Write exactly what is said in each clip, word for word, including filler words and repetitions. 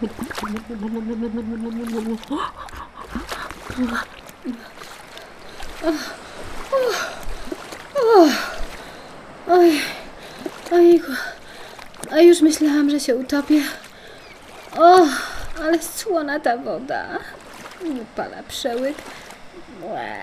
Oj, ojejku. A już myślałam, że się utopię. O, ale słona ta woda. Upala przełyk. Łe.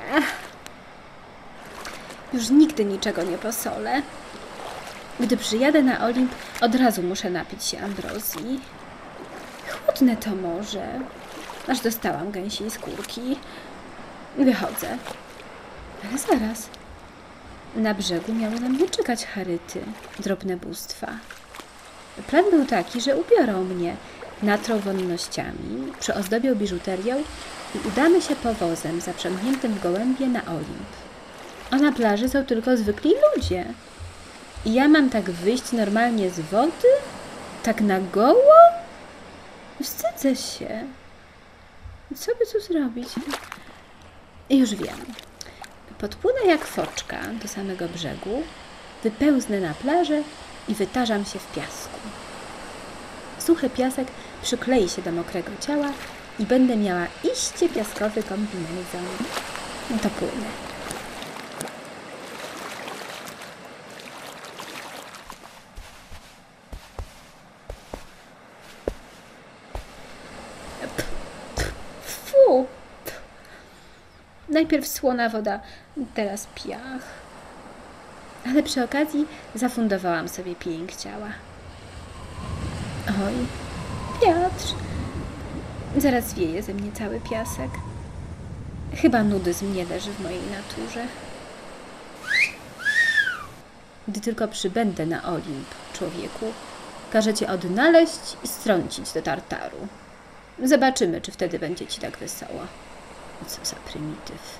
Już nigdy niczego nie posolę. Gdy przyjadę na Olimp, od razu muszę napić się ambrozji. Chłodne to morze. Aż dostałam gęsiej skórki. Wychodzę. Ale zaraz. Na brzegu miały na mnie czekać charyty, drobne bóstwa. Plan był taki, że ubiorą mnie, natrą wonnościami, przyozdobią biżuterią i udamy się powozem zaprzęgniętym w gołębie na Olimp. A na plaży są tylko zwykli ludzie. I ja mam tak wyjść normalnie z wody? Tak na goło? Wstydzę się. Co by tu zrobić? I już wiem. Podpłynę jak foczka do samego brzegu, wypełznę na plażę i wytarzam się w piasku. Suchy piasek przyklei się do mokrego ciała i będę miała iście piaskowy kombinezon. To płynę. Fu! Najpierw słona woda, teraz piach. Ale przy okazji zafundowałam sobie pięk ciała. Oj, wiatr. Zaraz wieje ze mnie cały piasek. Chyba nudyzm nie leży w mojej naturze. Gdy tylko przybędę na Olimp, człowieku, każę cię odnaleźć i strącić do Tartaru. Zobaczymy, czy wtedy będzie ci tak wesoło. Co za prymityw.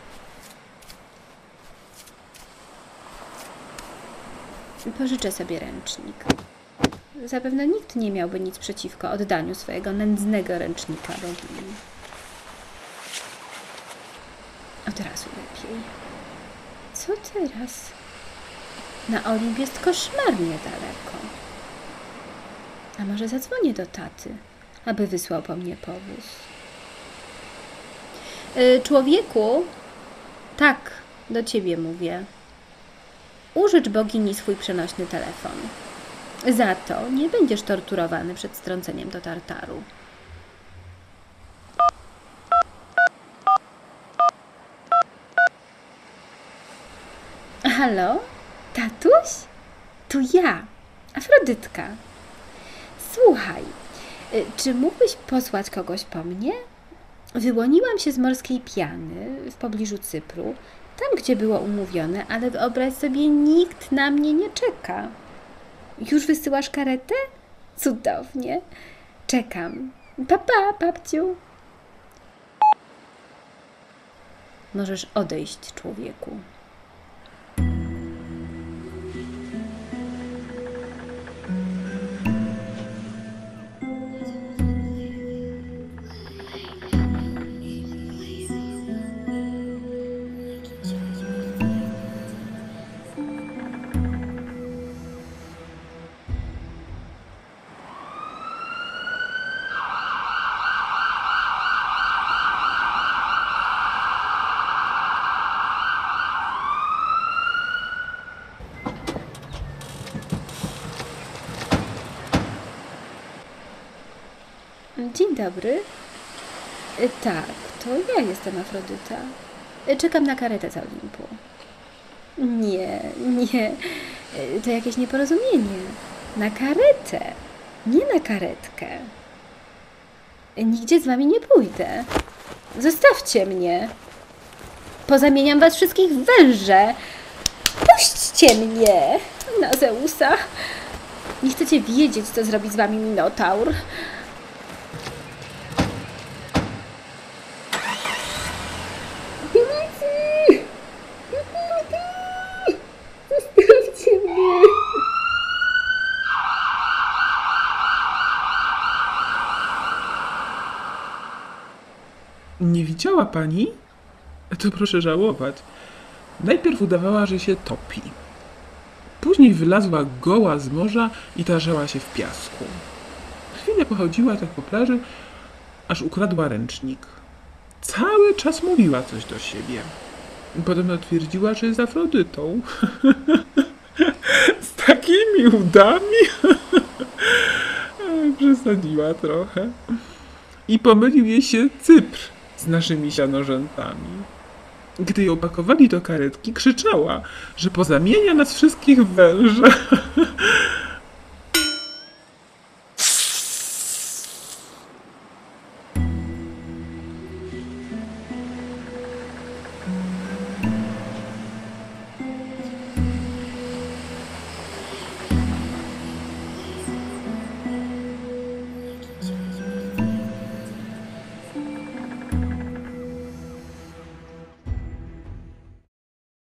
Pożyczę sobie ręcznik. Zapewne nikt nie miałby nic przeciwko oddaniu swojego nędznego ręcznika bogini. Od razu lepiej. Co teraz? Na Olimp jest koszmarnie daleko. A może zadzwonię do taty, aby wysłał po mnie powóz? Yy, człowieku, tak, do ciebie mówię. Użycz bogini swój przenośny telefon. Za to nie będziesz torturowany przed strąceniem do Tartaru. Halo? Tatuś? To ja, Afrodytka. Słuchaj, czy mógłbyś posłać kogoś po mnie? Wyłoniłam się z morskiej piany w pobliżu Cypru, tam gdzie było umówione, ale wyobraź sobie, nikt na mnie nie czeka. Już wysyłasz karetę? Cudownie. Czekam. Pa, pa, babciu. Możesz odejść, człowieku. Dzień dobry. Tak, to ja jestem Afrodyta. Czekam na karetę z Olimpu. Nie, nie. To jakieś nieporozumienie. Na karetę. Nie na karetkę. Nigdzie z wami nie pójdę. Zostawcie mnie. Pozamieniam was wszystkich w węże. Puśćcie mnie na Zeusa. Nie chcecie wiedzieć, co zrobi z wami Minotaur. Nie widziała pani? To proszę żałować. Najpierw udawała, że się topi. Później wylazła goła z morza i tarzała się w piasku. Chwilę pochodziła tak po plaży, aż ukradła ręcznik. Cały czas mówiła coś do siebie. Podobno twierdziła, że jest Afrodytą. Z takimi udami. Przesadziła trochę. I pomylił jej się Cypr z naszymi sianorzętami. Gdy ją pakowali do karetki, krzyczała, że pozamienia nas wszystkich w węże.